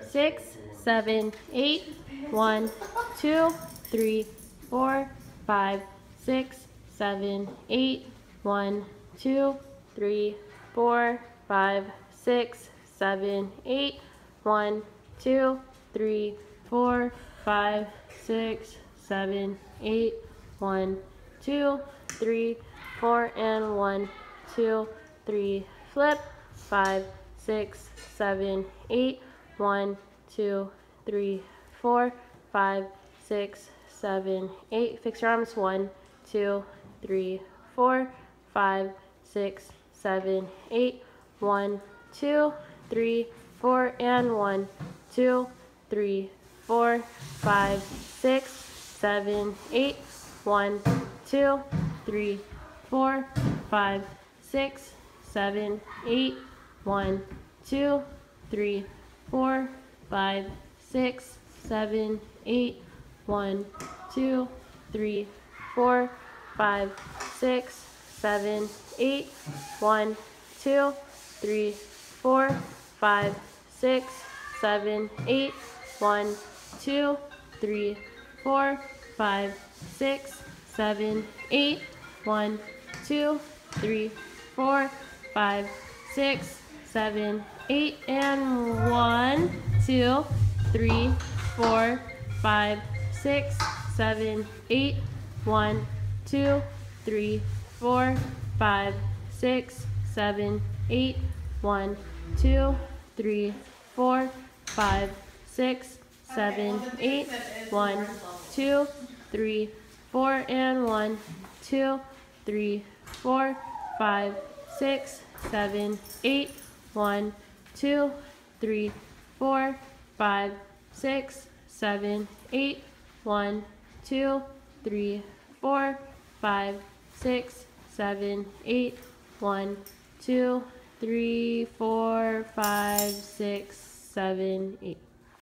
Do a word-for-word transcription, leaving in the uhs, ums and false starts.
six, seven, eight. One, two, three, four, five, six, seven, eight. One, two, three, four, five, six, seven, eight. One, two, three, four, five, six, seven, eight. One, two, three, four, and one, two, three, flip. Five, six, seven, eight. One, two, three, four, five, six, seven, eight. Fix your arms. One, two, three, four, five, six, seven, eight. One, two, three, four, and one, two, three, four, five, six, seven, eight. One, two, three, four, five, six, seven, eight. One, two, three, four, five, six, seven, eight. One, two, three, four, five, six, seven, eight. One, two, three, four, five, six, seven, eight. One, two, three, four, five, six, seven, eight. One, two, three, four, five, six, seven, eight, and one, two, three, four, five, six, seven, eight. One, two, three, four, five, six, seven, eight. One, two, three, four, five, six, seven, eight. One, two, three, four, and one, two, three, four, five, six, seven, eight. One, two, three, four, five, six, seven, eight. One, two, three, four, five, six, seven, eight. One, two, three, four, five, six, seven, eight.